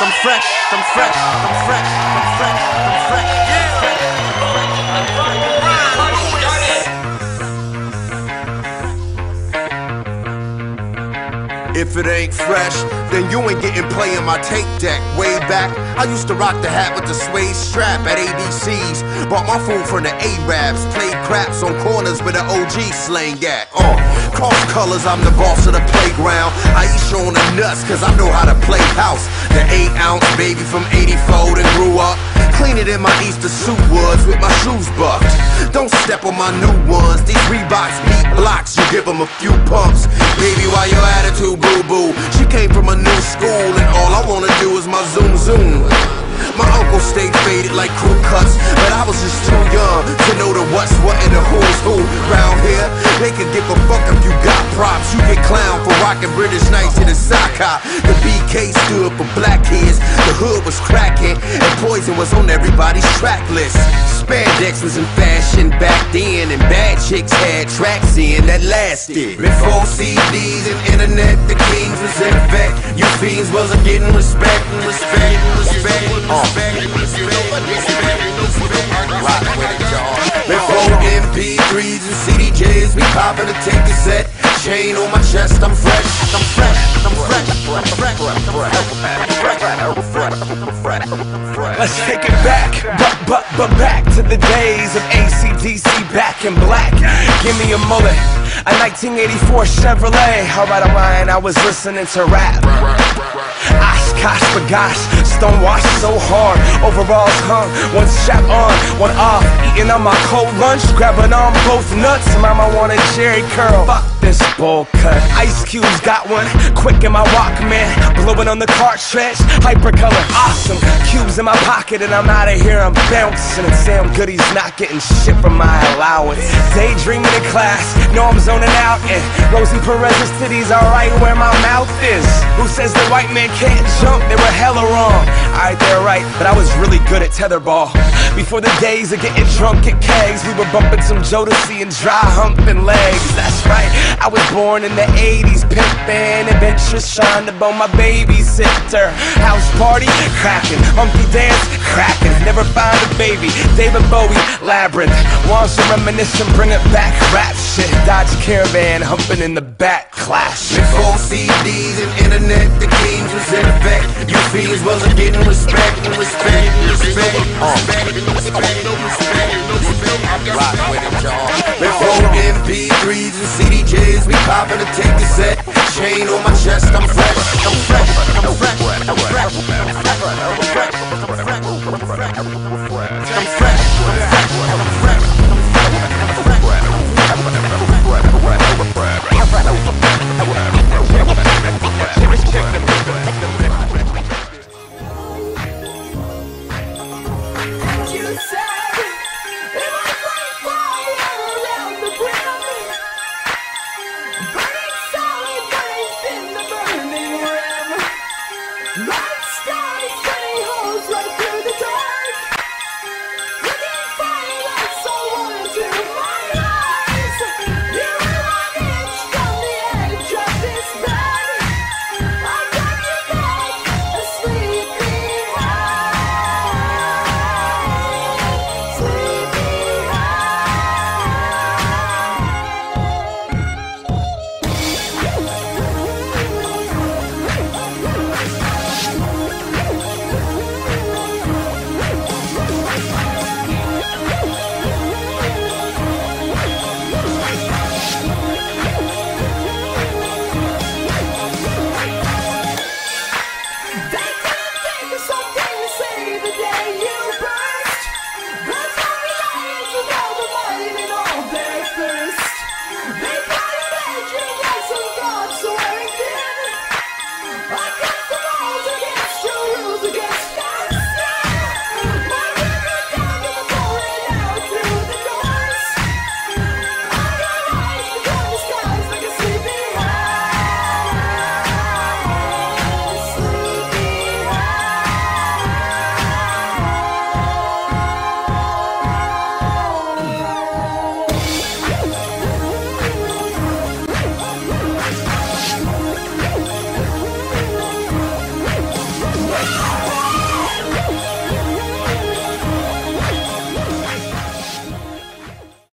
I'm fresh, I'm fresh, I'm fresh, I'm fresh, I'm fresh, If it ain't fresh, then you ain't getting play in my tape deck. Way back, I used to rock the hat with the suede strap at ABC's. Bought my food from the Arabs, played craps on corners with an OG slang at. Cross colors, I'm the boss of the playground. I eat on the nuts, cause I know how to play house. The 8-ounce baby from 84 that grew up. Clean it in my Easter suit woods with my shoes bucked. Don't step on my new ones. These Reeboks beat blocks, you give them a few pumps. Baby, why your attitude boo-boo? She came from a new school and all I wanna do is my zoom zoom. My uncle stayed faded like crew cuts, but I was just too young to know the what's what and the who's who. Round here, they could give a fuck if you got props. You get clowned for rocking British Knights in a sock hop. The BK stood for black kids, the hood was cracking, and poison was on everybody's track list. Spandex was in fashion back then, and bad chicks had tracks in that lasted. Before CDs and internet, the kings was in effect. You fiends wasn't getting respect. Before MP3s and CDJs, we poppin' to take a set. Chain on my chest, I'm fresh, I'm fresh, I'm fresh, I'm fresh, I'm fresh. Let's take it back, but back to the days of AC/DC back in black. Give me a mullet, a 1984 Chevrolet. Alright, I'm lying, I was listening to rap. Oshkosh bagosh, stonewashed so hard. Overalls hung, one strap on, one off. Eating on my cold lunch, grabbing on both nuts. Mama wanted Jerry curl. Fuck this bowl cut. Ice Cube's got one, quick in my Walkman, blowing on the cartridge. Hypercolor, awesome. Cubes in my pocket and I'm out of here. I'm bouncing and Sam Goody's not getting shit from my allowance. Daydreaming in class, know I'm zoning out. And Rosie Perez's titties are right where my mouth is. Who says the white man can't jump? They were hella wrong. Alright, they're right, but I was really good at tetherball. Before the days of getting drunk at kegs, we were bumping some Jodeci and dry humping legs. That's right, I was born in the 80s, pimpin' adventurous, trying to bone my babysitter. House party, crackin', Humpty dance, crackin'. Never find a baby, David Bowie, Labyrinth. Want some reminiscing, bring it back, rap shit. Dodge Caravan, humping in the back, clash. Before CDs and internet, the kings was in effect. You fiends wasn't getting respect. Before MP3s and CDJs, we poppin' to take a set. Chain on my chest, I'm fresh, I'm fresh, I'm fresh, I'm fresh, I'm fresh, I'm fresh, Burning solid, but it's in the burning rim.